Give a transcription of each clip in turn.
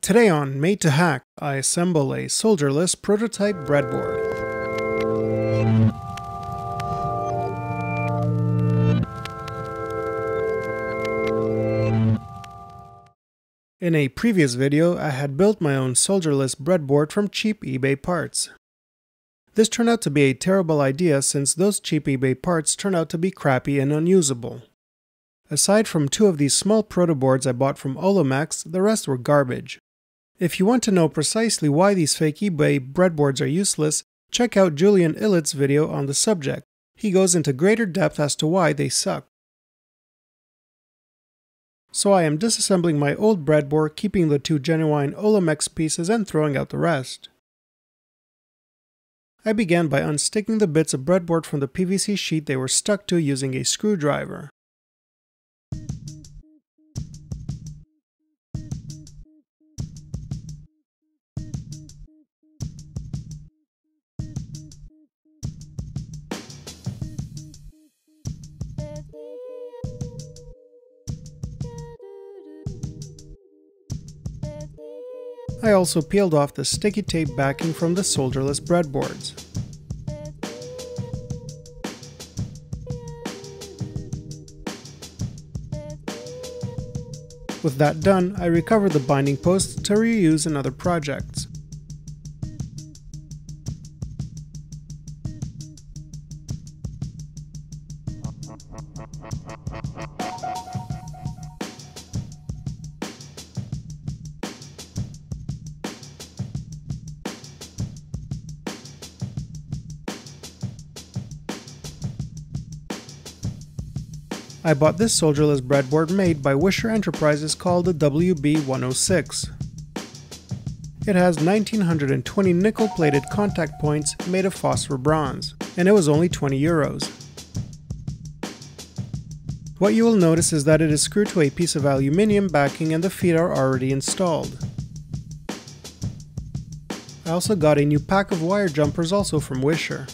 Today on Made to Hack, I assemble a solderless prototype breadboard. In a previous video, I had built my own solderless breadboard from cheap eBay parts. This turned out to be a terrible idea since those cheap eBay parts turned out to be crappy and unusable. Aside from two of these small protoboards I bought from Olomax, the rest were garbage. If you want to know precisely why these fake eBay breadboards are useless, check out Julian Illett's video on the subject. He goes into greater depth as to why they suck. So I am disassembling my old breadboard, keeping the two genuine Olomax pieces and throwing out the rest. I began by unsticking the bits of breadboard from the PVC sheet they were stuck to using a screwdriver. I also peeled off the sticky tape backing from the solderless breadboards. With that done, I recovered the binding posts to reuse in other projects. I bought this solderless breadboard made by Wisher Enterprises called the WB106. It has 1920 nickel-plated contact points made of phosphor bronze, and it was only 20 euros. What you will notice is that it is screwed to a piece of aluminium backing and the feet are already installed. I also got a new pack of wire jumpers also from Wisher.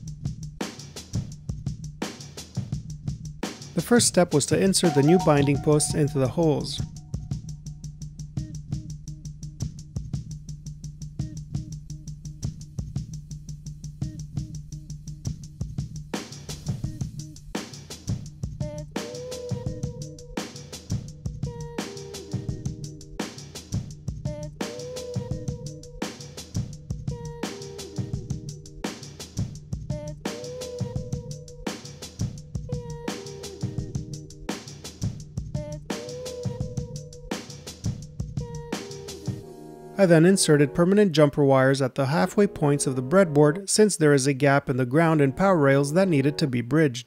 The first step was to insert the new binding posts into the holes. I then inserted permanent jumper wires at the halfway points of the breadboard since there is a gap in the ground and power rails that needed to be bridged.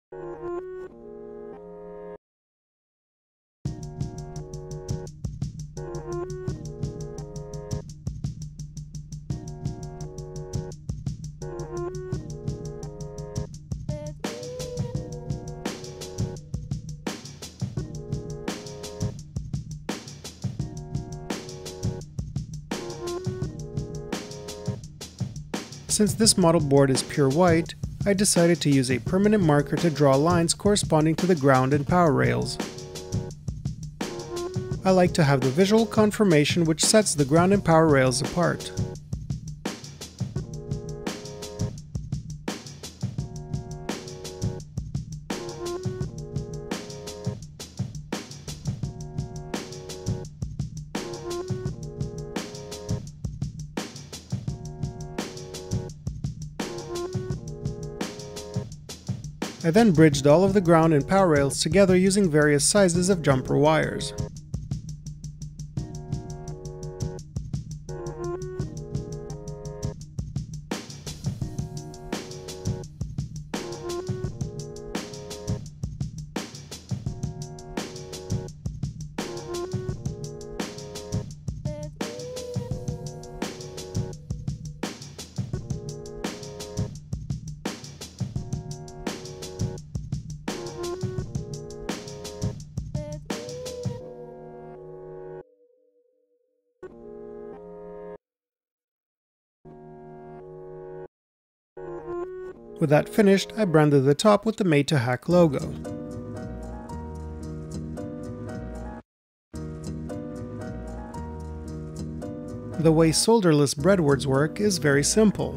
Since this model board is pure white, I decided to use a permanent marker to draw lines corresponding to the ground and power rails. I like to have the visual confirmation which sets the ground and power rails apart. I then bridged all of the ground and power rails together using various sizes of jumper wires. With that finished, I branded the top with the Made to Hack logo. The way solderless breadboards work is very simple.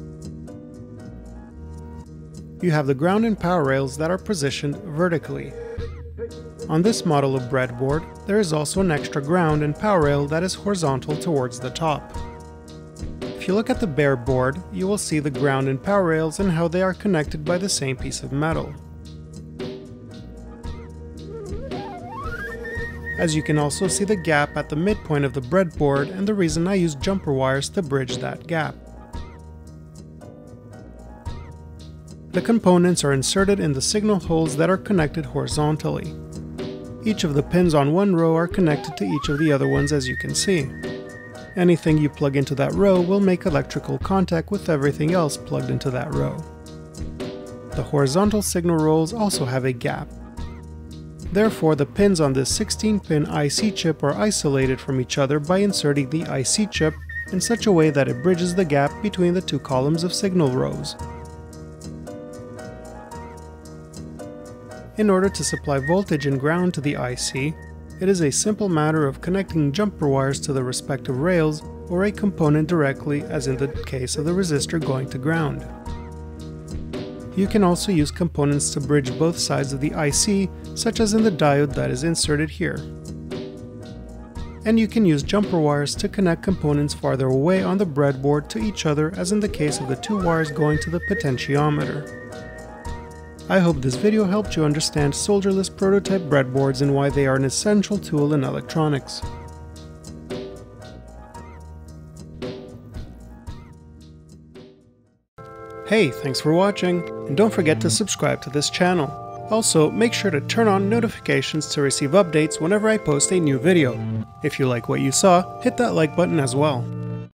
You have the ground and power rails that are positioned vertically. On this model of breadboard, there is also an extra ground and power rail that is horizontal towards the top. If you look at the bare board, you will see the ground and power rails and how they are connected by the same piece of metal. As you can also see the gap at the midpoint of the breadboard, and the reason I use jumper wires to bridge that gap. The components are inserted in the signal holes that are connected horizontally. Each of the pins on one row are connected to each of the other ones, as you can see. Anything you plug into that row will make electrical contact with everything else plugged into that row. The horizontal signal rolls also have a gap. Therefore, the pins on this 16-pin IC chip are isolated from each other by inserting the IC chip in such a way that it bridges the gap between the two columns of signal rows. In order to supply voltage and ground to the IC, it is a simple matter of connecting jumper wires to the respective rails or a component directly, as in the case of the resistor going to ground. You can also use components to bridge both sides of the IC, such as in the diode that is inserted here. And you can use jumper wires to connect components farther away on the breadboard to each other, as in the case of the two wires going to the potentiometer. I hope this video helped you understand solderless prototype breadboards and why they are an essential tool in electronics. Hey, thanks for watching, and don't forget to subscribe to this channel. Also, make sure to turn on notifications to receive updates whenever I post a new video. If you like what you saw, hit that like button as well.